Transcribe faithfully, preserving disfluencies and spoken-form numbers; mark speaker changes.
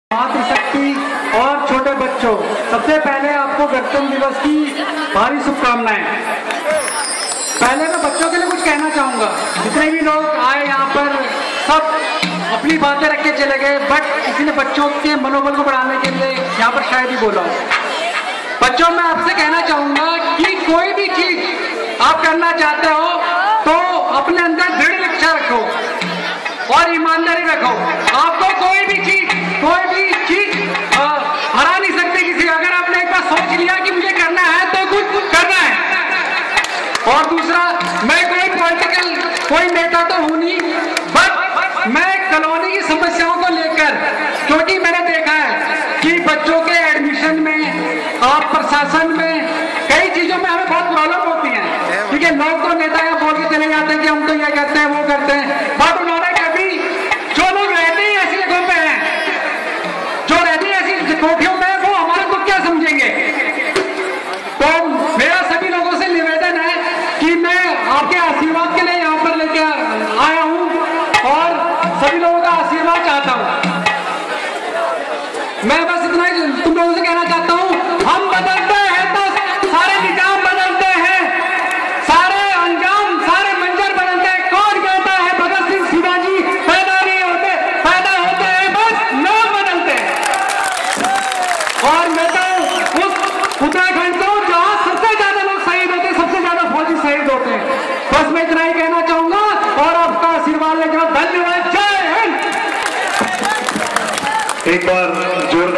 Speaker 1: मातृशक्ति और छोटे बच्चों, सबसे पहले आपको गणतंत्र दिवस की भारी शुभकामनाएं। पहले मैं बच्चों के लिए कुछ कहना चाहूंगा। जितने भी लोग आए यहाँ पर सब अपनी बातें रख के चले गए, बट किसी ने बच्चों के मनोबल को बढ़ाने के लिए यहाँ पर शायद ही बोला हो। बच्चों, मैं आपसे कहना चाहूंगा कि कोई भी चीज आप करना चाहते हो तो अपने अंदर दृढ़ इच्छा रखो और ईमानदारी रखो। आपको कोई भी चीज कोई भी चीज हरा नहीं सकती किसी। अगर आपने एक बार सोच लिया कि मुझे करना है तो कुछ करना है। और दूसरा, मैं कोई पॉलिटिकल कोई नेता तो हूं नहीं, बट मैं कॉलोनी की समस्याओं को लेकर, क्योंकि मैंने देखा है कि बच्चों के एडमिशन में आप प्रशासन में कई चीजों में हमें बहुत प्रॉब्लम होती है। ठीक है, लोग तो नेता यहाँ बोल के चले जाते हैं कि हम तो ये करते हैं वो करते हैं, बट उन्होंने कभी जो लोग रहते हैं ऐसी जगहों पे हैं, जो रहते हैं ऐसी कोठियों में, वो हमारे को क्या समझेंगे। तो मेरा सभी लोगों से निवेदन है कि मैं आपके आशीर्वाद के लिए यहाँ पर लेके आया हूँ और सभी लोगों का आशीर्वाद चाहता हूँ। मैं बस इतना ही तुम लोगों से कहना चाहता हूँ, हम बदलते हैं तो सारे निजाम बदलते हैं, सारे अंजाम सारे मंजर बदलते हैं। कौन कहता है भगत सिंह शिवाजी पैदा नहीं होते, पैदा होते हैं, बस नाम बदलते हैं। और मैं तो उस उत्तराखंड को जहां सबसे ज्यादा लोग शहीद होते हैं, सबसे ज्यादा फौजी शहीद होते हैं। बस मैं इतना ही कहना चाहूंगा और आपका आशीर्वाद लेकर धन्यवाद। जय हिंद।
Speaker 2: एक बार जोर